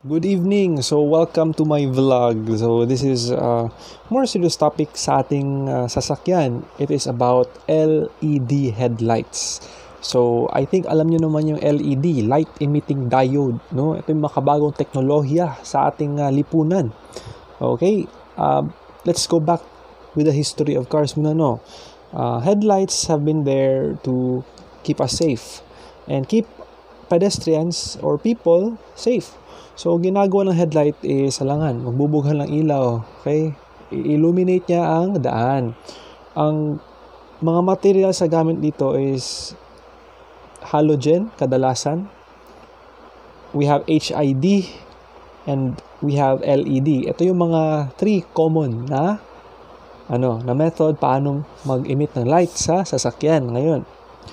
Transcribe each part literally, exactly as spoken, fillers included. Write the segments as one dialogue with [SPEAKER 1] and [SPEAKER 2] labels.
[SPEAKER 1] Good evening. So welcome to my vlog. So this is uh, more serious topic sa ating uh, sasakyan. It is about L E D headlights. So I think alam niyo naman yung L E D, light emitting diode, no? Ito yung makabagong teknolohiya sa ating uh, lipunan. Okay? Uh, let's go back with the history of cars muna, no? Uh, headlights have been there to keep us safe and keep pedestrians or people safe. So, ginagawa ng headlight is salangan, magbubughan ng ilaw, okay? I-illuminate niya ang daan. Ang mga material sa gamit dito is halogen, kadalasan. We have H I D and we have L E D. Ito yung mga three common na ano, na method paano mag-emit ng light sa sasakyan ngayon.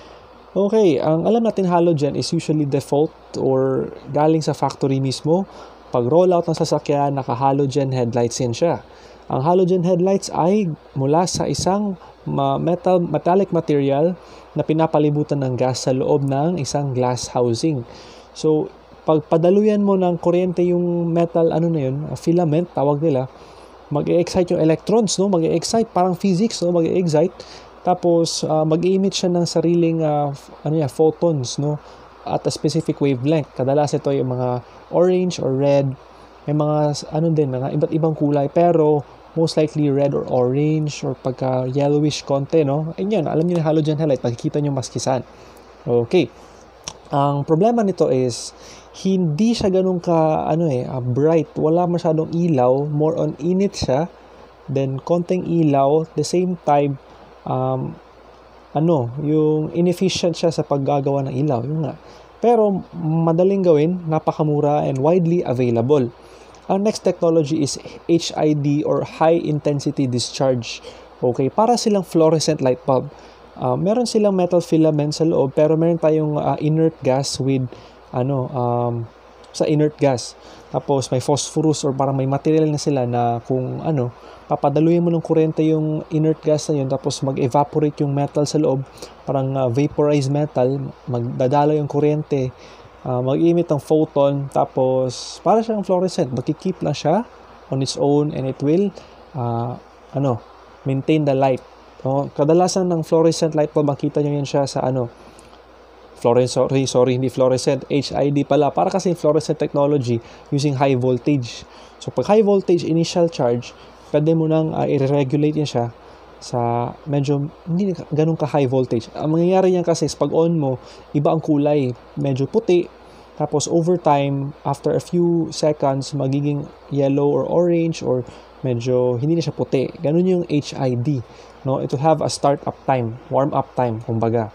[SPEAKER 1] Okay, ang alam natin halogen is usually default or galing sa factory mismo. Pag rollout ng sasakyan, naka-halogen headlights yan siya. Ang halogen headlights ay mula sa isang metal, metallic material na pinapalibutan ng gas sa loob ng isang glass housing. So, pag padaluyan mo ng kuryente yung metal, ano na yun, filament, tawag nila, mag-e-excite yung electrons, no? Mag-e-excite, parang physics, no? Mag-e-excite. Tapos uh, mag-emit siya ng sariling uh, ano yan, photons, no, at a specific wavelength. Kadalas ito yung mga orange or red. May mga ano din, mga iba't ibang kulay, pero most likely red or orange or pagka yellowish konti, no. Ayun, alam niyo yung halogen headlight, makikita niyo maskisan. Okay. Ang problema nito is hindi siya ganun ka ano eh, uh, bright. Wala masyadong ilaw, more on init siya. Then konting ilaw, the same time Um, ano, yung inefficient siya sa paggagawa ng ilaw, yun nga. Pero madaling gawin, napakamura and widely available. Ang next technology is H I D or high intensity discharge. Okay, para silang fluorescent light bulb. Uh, meron silang metal filament sa loob, pero meron tayong uh, inert gas with ano, um, sa inert gas. Tapos may phosphorus or parang may material na sila na kung ano, papadaluyin mo ng kuryente yung inert gas na yun, tapos mag-evaporate yung metal sa loob, parang uh, vaporized metal, magdadala yung kuryente, uh, mag-emit ng photon, tapos para siyang fluorescent, magkikeep lang siya on its own and it will uh, ano, maintain the light. So, kadalasan ng fluorescent light bulb, makita nyo yan siya sa ano, fluorescent, sorry, sorry, hindi fluorescent, H I D pala, para kasi fluorescent technology using high voltage. So, pag high voltage initial charge, pwede mo nang uh, i-regulate yan siya sa medyo hindi ganun ka high voltage. Ang mangyayari yan kasi pag on mo, iba ang kulay, medyo puti, tapos over time, after a few seconds, magiging yellow or orange or medyo hindi na siya puti. Ganun yung H I D. No? It will have a start-up time, warm-up time, kumbaga.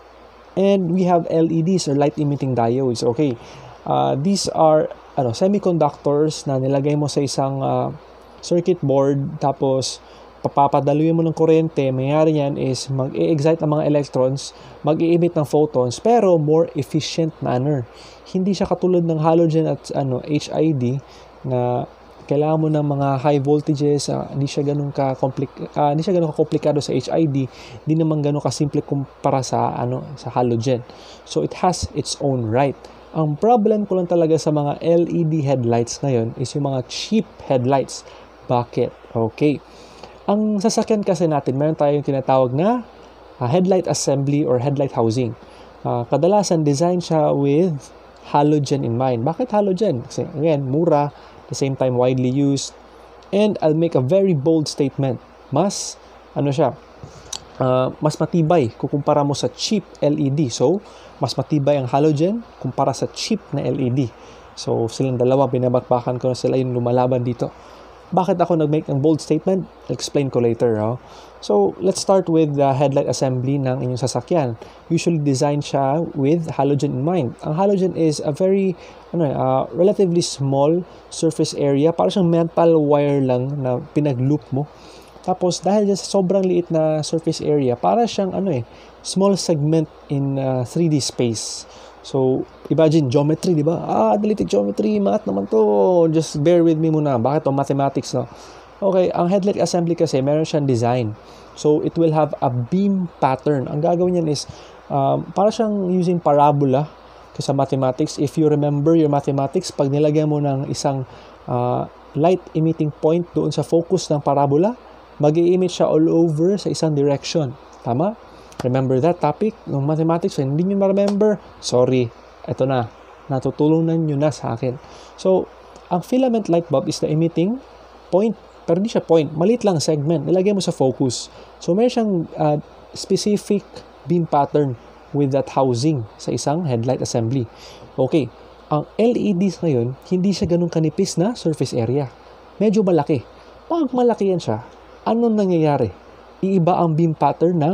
[SPEAKER 1] And we have L E Ds or light-emitting diodes. Okay, uh, these are ano, semiconductors na nilagay mo sa isang uh, circuit board, tapos papapadaluyin mo ng kuryente. Mayayari yan is mag-e-excite ang mga electrons, mag-e-emit ng photons, pero more efficient manner. Hindi siya katulad ng halogen at ano, H I D na kailangan mo ng mga high voltages, uh, hindi siya ganun ka compli- uh, hindi siya ganun ka komplikado sa H I D, hindi naman ganun ka simple kumpara sa ano, sa halogen. So it has its own right. Ang problem ko lang talaga sa mga L E D headlights ngayon is yung mga cheap headlights. Bakit? Okay. Ang sasakyan kasi natin, meron tayong tinatawag na uh, headlight assembly or headlight housing. Uh, kadalasan, design siya with halogen in mind. Bakit halogen? Kasi, again, mura, at the same time, widely used. And I'll make a very bold statement. Mas, ano siya, uh, mas matibay kukumpara mo sa cheap L E D. So, mas matibay ang halogen kumpara sa cheap na L E D. So, silang dalawa, binabakbakan ko na sila yung lumalaban dito. Bakit ako nag-make ng bold statement? I'll explain ko later. Oh. So, let's start with the headlight assembly ng inyong sasakyan. Usually, design siya with halogen in mind. Ang halogen is a very, ano, uh, relatively small surface area. Para siyang metal wire lang na pinag-loop mo. Tapos, dahil dyan sa sobrang liit na surface area, para siyang, ano eh, small segment in uh, three D space. So, imagine geometry, di ba? Ah, analytic geometry, math naman to. Just bear with me muna. Bakit to? Mathematics, no? Okay, ang headlight assembly kasi, meron siyang design. So, it will have a beam pattern. Ang gagawin niyan is, um, para siyang using parabola Kasi sa mathematics, if you remember your mathematics, pag nilagyan mo ng isang uh, light emitting point doon sa focus ng parabola, mag-i-emit siya all over sa isang direction. Tama? Remember that topic ng mathematics? So, hindi nyo ma-remember? Sorry. Ito na. Natutulungan nyo na sa akin. So, ang filament light bulb is the emitting point. Pero hindi siya point. Maliit lang segment. Nilagay mo sa focus. So, may siyang uh, specific beam pattern with that housing sa isang headlight assembly. Okay. Ang L E Ds ngayon, hindi siya ganun kanipis na surface area. Medyo malaki. Pag malaki yan siya, anong nangyayari? Iiba ang beam pattern ng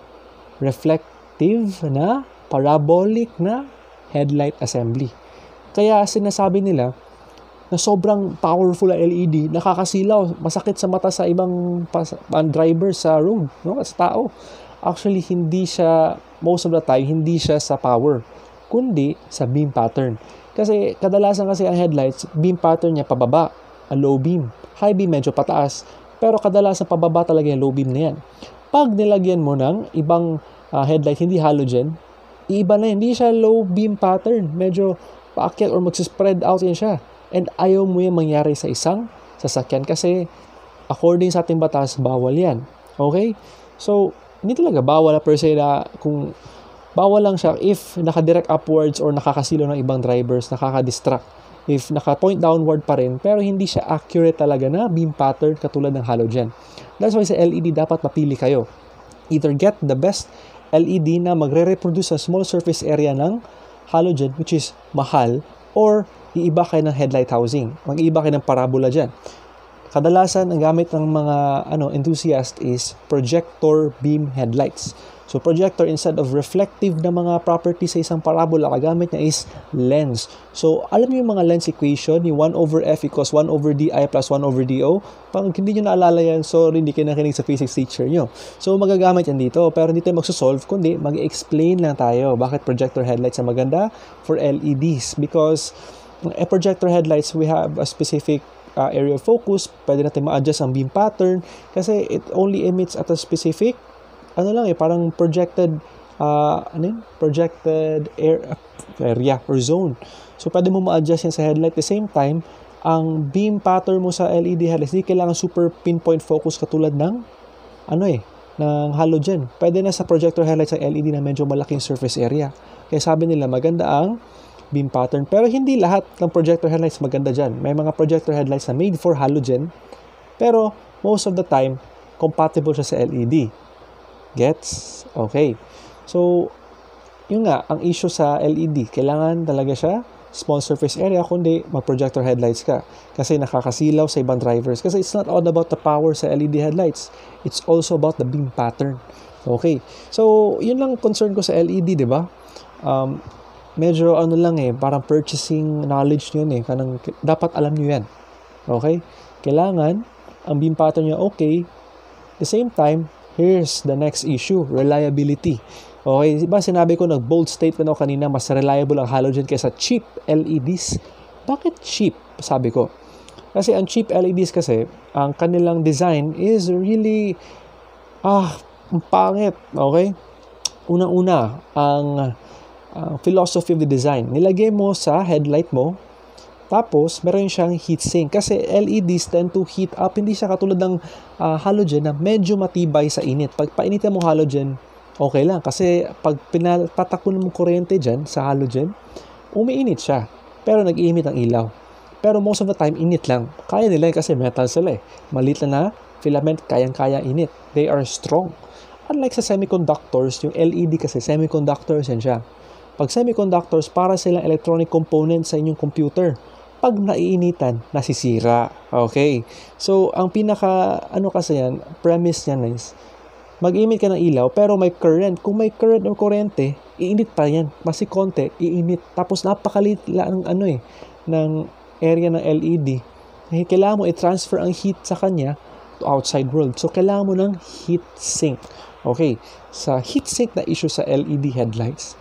[SPEAKER 1] reflective na parabolic na headlight assembly. Kaya sinasabi nila na sobrang powerful ang L E D, nakakasilaw, masakit sa mata sa ibang pas- driver sa road, no? Sa tao. Actually, hindi siya, most of the time, hindi siya sa power, kundi sa beam pattern. Kasi kadalasan kasi ang headlights, beam pattern niya pababa, ang low beam. High beam medyo pataas, pero kadalasan pababa talaga yung low beam na yan. Pag nilagyan mo ng ibang uh, headlight, hindi halogen, iba na, hindi siya low beam pattern. Medyo paakyat or magsispread out yan siya. And ayaw mo yung mangyari sa isang sasakyan kasi according sa ating batas, bawal yan. Okay? So, hindi talaga bawal na per se na kung bawal lang siya if naka-direct upwards or nakakasilo ng ibang drivers, nakaka-distract. If naka-point downward pa rin, pero hindi siya accurate talaga na beam pattern katulad ng halogen. That's why sa L E D dapat mapili kayo. Either get the best L E D na magre-reproduce sa small surface area ng halogen, which is mahal, or iiba kayo ng headlight housing. Mag-iiba kayo ng parabola dyan. Kadalasan, ang gamit ng mga ano enthusiast is projector beam headlights. So, projector, instead of reflective na mga properties sa isang parabola, kagamit niya is lens. So, alam niyo yung mga lens equation, yung one over F equals one over D I plus one over D O. Pag hindi niyo naalala yan, sorry, hindi kayo nakinig sa physics teacher niyo. So, magagamit yan dito. Pero hindi tayo magsusolve, kundi mag-explain lang tayo bakit projector headlights ang maganda for L E Ds. Because a projector headlights, we have a specific uh, area of focus. Pwede natin ma-adjust ang beam pattern kasi it only emits at a specific ano lang eh, parang projected uh, ano yun? projected air, area or zone. So, pwede mo ma-adjust yan sa headlight. At the same time, ang beam pattern mo sa L E D headlights, hindi kailangan super pinpoint focus katulad ng ano eh, ng halogen. Pwede na sa projector headlights sa L E D na medyo malaking surface area. Kaya sabi nila, maganda ang beam pattern. Pero hindi lahat ng projector headlights maganda dyan. May mga projector headlights na made for halogen, pero most of the time, compatible siya sa L E D. Gets? Okay. So, yun nga, ang issue sa L E D, kailangan talaga siya small surface area, kundi mag-projector headlights ka. Kasi nakakasilaw sa ibang drivers. Kasi it's not all about the power sa L E D headlights. It's also about the beam pattern. Okay. So, yun lang concern ko sa L E D, di ba? Um, medyo ano lang eh, parang purchasing knowledge nyo yun eh. Kanang, dapat alam nyo yan. Okay? Kailangan, ang beam pattern nyo okay. At the same time, here's the next issue, reliability. Okay, diba sinabi ko, nag-bold statement ako kanina, mas reliable ang halogen kaysa cheap L E Ds. Bakit cheap? Sabi ko. Kasi ang cheap L E Ds kasi, ang kanilang design is really, ah, pangit. Okay? Unang-una, ang uh, philosophy of the design. Nilagay mo sa headlight mo, tapos, meron siyang heatsink. Kasi L E Ds tend to heat up. Hindi siya katulad ng uh, halogen na medyo matibay sa init. Pag painitin mo halogen, okay lang. Kasi pag pinapatakbo mo kuryente dyan sa halogen, umiinit siya. Pero nag-iimit ang ilaw. Pero most of the time, init lang. Kaya nila kasi metal sila eh. Maliit na na filament, kayang-kaya init. They are strong. Unlike sa semiconductors, yung L E D kasi semiconductors yan siya. Pag semiconductors, para silang electronic components sa inyong computer. Pag naiinitan, nasisira. Okay. So, ang pinaka, ano kasi yan, premise niyan is, mag-emit ka ng ilaw, pero may current. Kung may current o kuryente, iinit pa yan. Masi konti, iinit. Tapos, napakalit lang, ano eh, ng area ng L E D. Eh, kailangan mo i-transfer ang heat sa kanya to outside world. So, kailangan mo ng heat sink. Okay. Sa heat sink na issue sa L E D headlights,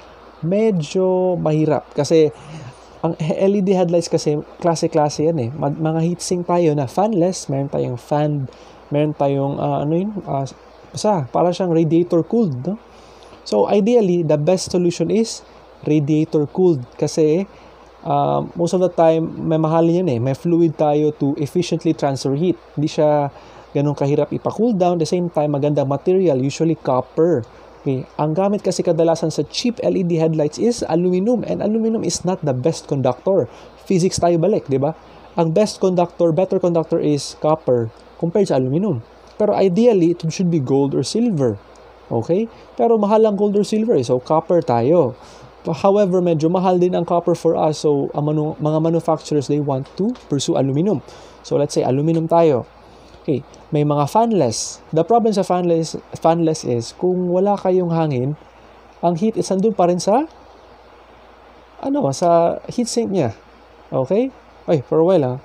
[SPEAKER 1] medyo mahirap. Kasi, ang L E D headlights kasi, klase-klase yan eh. Mag, mga heatsink tayo na fanless, meron tayong fan, meron tayong, uh, ano yun, uh, basta, para siyang radiator cooled, no? So, ideally, the best solution is radiator cooled kasi uh, most of the time may mahalin yan eh, may fluid tayo to efficiently transfer heat. Hindi siya ganun kahirap ipa-cool down. At the same time, magandang material, usually copper. Okay. Ang gamit kasi kadalasan sa cheap L E D headlights is aluminum, and aluminum is not the best conductor. Physics tayo balik, di ba? Ang best conductor, better conductor is copper compared sa aluminum. Pero ideally, it should be gold or silver. Okay? Pero mahal ang gold or silver, so copper tayo. However, medyo mahal din ang copper for us, so ang manu mga manufacturers, they want to pursue aluminum. So let's say aluminum tayo. Okay, may mga fanless. The problem sa fanless, fanless is, kung wala kayong hangin, ang heat is andun pa rin sa, ano, sa heatsink niya. Okay? Ay, for a while ha.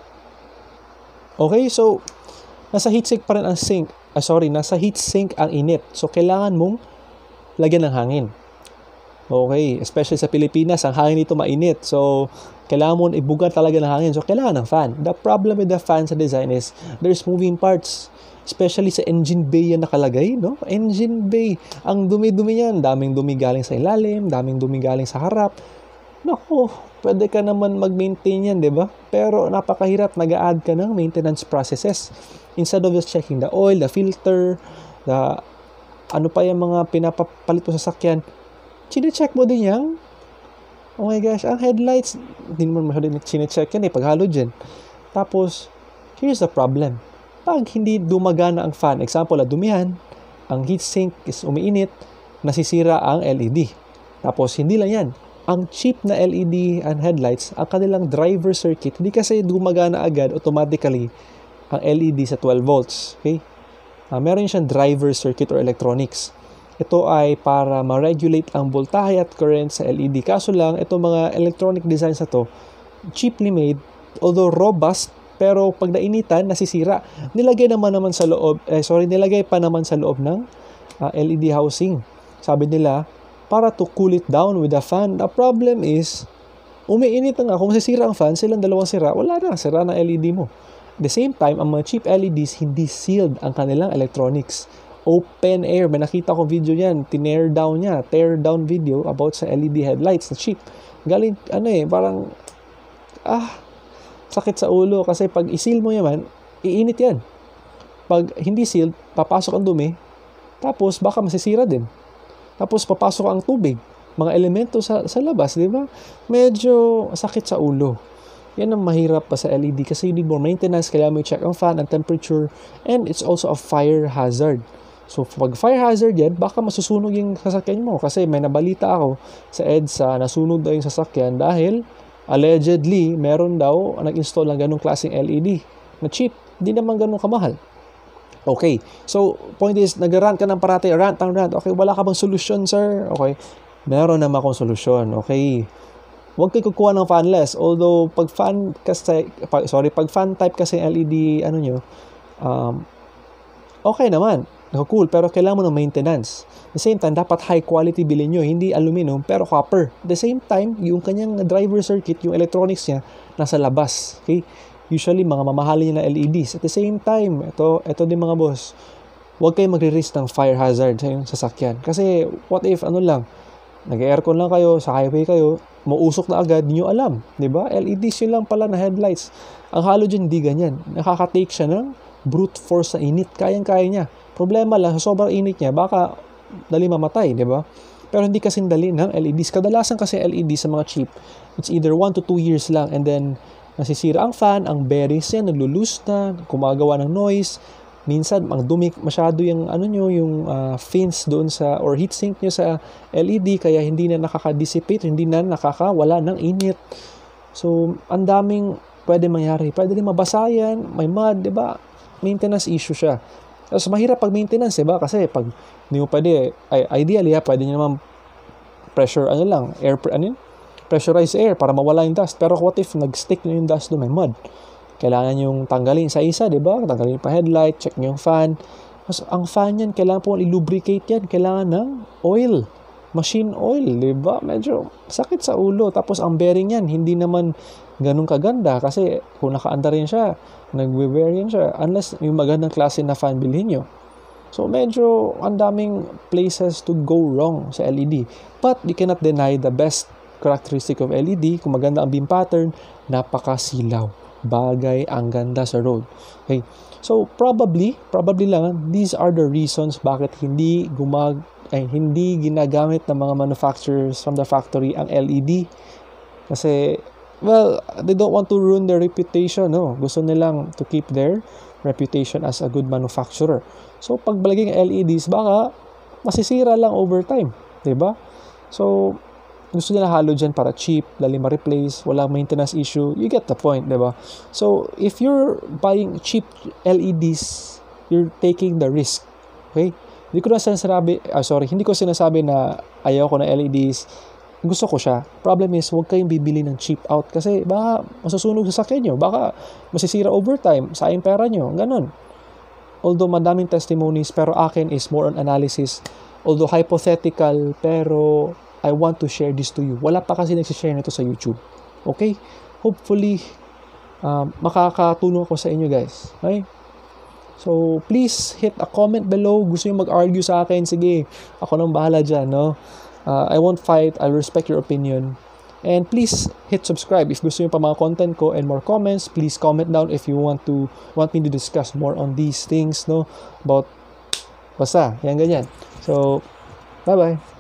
[SPEAKER 1] Okay, so, nasa heatsink pa rin ang sink. Ah, sorry, nasa heatsink ang init. So, kailangan mong lagyan ng hangin. Okay, especially sa Pilipinas, ang hangin dito mainit. So, kailangan mo ibuga talaga ng hangin. So, kailangan ng fan. The problem with the fan sa design is there's moving parts. Especially sa engine bay yan nakalagay, no? Engine bay. Ang dumi-dumi yan. Daming dumi galing sa ilalim, daming dumi galing sa harap. Naku, pwede ka naman mag-maintain yan, di ba? Pero napakahirap, nag-a-add ka ng maintenance processes. Instead of just checking the oil, the filter, the ano pa yung mga pinapapalit mo sa sakyan, chine-check mo din yan. Oh my gosh, ang headlights, hindi mo masyadong chine-check yan eh, pag halogen. Tapos, here's the problem. Pag hindi dumagana ang fan, example, dumihan, ang heatsink is umiinit, nasisira ang L E D. Tapos, hindi lang yan. Ang cheap na L E D and headlights, ang kanilang driver circuit, hindi kasi gumagana agad automatically ang L E D sa twelve volts. Okay? Uh, meron siyang driver circuit or electronics. Ito ay para ma-regulate ang voltahe at current sa L E D. Kaso lang, itong mga electronic designs na to, cheaply made, although robust, pero pag nainitan, nasisira. Nilagay naman naman sa loob, eh, sorry, nilagay pa naman sa loob ng uh, L E D housing. Sabi nila, para to cool it down with a fan. The problem is, umiinit na nga. Kung masisira ang fan, silang dalawang sira, wala na, sira na L E D mo. At the same time, ang mga cheap L E Ds, hindi sealed ang kanilang electronics. Open air, may nakita kong video yan, tiner down niya, tear down video about sa L E D headlights na cheap. Galing, ano eh, parang, ah, sakit sa ulo kasi pag i-seal mo yaman, iinit yan. Pag hindi sealed, papasok ang dumi, tapos baka masisira din. Tapos papasok ang tubig, mga elemento sa, sa labas, di ba? Medyo sakit sa ulo. Yan ang mahirap pa sa L E D kasi you need more maintenance, kailangan mo i-check ang fan, ang temperature, and it's also a fire hazard. So, pag fire hazard yan, baka masusunog yung sasakyan mo. Kasi may nabalita ako sa EDSA, nasunog daw yung sasakyan dahil allegedly, meron daw nag-install ng ganong klaseng L E D na cheap. Hindi naman ganong kamahal. Okay. So, point is, nag-rant ka ng parati, rant ang rant. Okay, wala ka bang solusyon, sir? Okay. Meron naman akong solusyon. Okay. Huwag kayo kukuha ng fanless. Although, pag fan kasi, pag, sorry, pag fan type kasi L E D, ano nyo, um, okay naman. Cool, pero kailangan mo ng maintenance. At the same time, dapat high quality bilhin nyo, hindi aluminum, pero copper. At the same time, yung kanyang driver circuit, yung electronics niya, nasa labas. Okay? Usually, mga mamahalin niya na L E Ds. At the same time, ito, ito din mga boss, huwag kayo magre-risk ng fire hazard sa yung sasakyan. Kasi, what if, ano lang, nag-aircon lang kayo, sa highway kayo, mausok na agad, hindi nyo alam. Diba? L E Ds yun lang pala na headlights. Ang halogen, hindi ganyan. Nakaka-take siya ng brute force sa init. Kayang-kaya niya. Problema lang, sa sobrang init niya, baka dali mamatay, di ba? Pero hindi kasing dali ng L E Ds. Kadalasan kasi L E D sa mga cheap, it's either one to two years lang and then nasisira ang fan, ang bearings yan, naglulus na, kumagawa ng noise. Minsan, ang dumi masyado yung, ano nyo, yung uh, fins doon sa, or heatsink nyo sa L E D, kaya hindi na nakaka-dissipate, hindi na nakakawala ng init. So, ang daming pwede mangyari. Pwede rin mabasa yan, may mud, di ba? Maintenance issue siya. Tapos mahirap pag maintenance, diba? Kasi pag hindi mo pwede, ay, ideally ha, pwede nyo naman pressure, ano lang, air, ano yun? Pressurized air para mawala yung dust. Pero what if nag-stick na yung dust doon, may mud? Kailangan yung tanggalin sa isa, diba? Tanggalin pa headlight, check nyo yung fan. Tapos ang fan yan, kailangan po i-lubricate yan. Kailangan ng oil, machine oil, diba? Medyo sakit sa ulo. Tapos ang bearing yan, hindi naman ganun kaganda kasi kung naka-under rin siya, nagwe-wear yan siya unless yung magandang klase na fan bilhin nyo. So, medyo ang daming places to go wrong sa L E D. But you cannot deny the best characteristic of L E D. Kung maganda ang beam pattern, napakasilaw. Bagay ang ganda sa road. Okay. So, probably, probably lang, these are the reasons bakit hindi gumag ay hindi ginagamit ng mga manufacturers from the factory ang L E D. Kasi, well, they don't want to ruin their reputation, no? Gusto nilang to keep their reputation as a good manufacturer. So, pag balaging L E Ds, baka masisira lang over time, diba? So, gusto nila halogen para cheap, dali ma-replace, walang maintenance issue. You get the point, diba? So, if you're buying cheap L E Ds, you're taking the risk, okay? Hindi ko na sinasabi, ah, sorry, hindi ko sinasabi na ayaw ko na L E Ds. Gusto ko siya. Problem is, huwag kayong bibili ng cheap out kasi baka masusunog sa sakyan nyo. Baka masisira overtime, sayang pera nyo. Ganon. Although madaming testimonies, pero akin is more on analysis. Although hypothetical, pero I want to share this to you. Wala pa kasi nagsishare nito sa YouTube. Okay? Hopefully, um, makakatulong ako sa inyo guys. Okay? So, please hit a comment below. Gusto nyo mag-argue sa akin? Sige, ako nang bahala dyan, no? Uh, I won't fight. I'll respect your opinion. And please hit subscribe. If gusto nyo pa mga content ko and more comments, please comment down if you want to want me to discuss more on these things, no? About, basta, yan ganyan. So, bye-bye.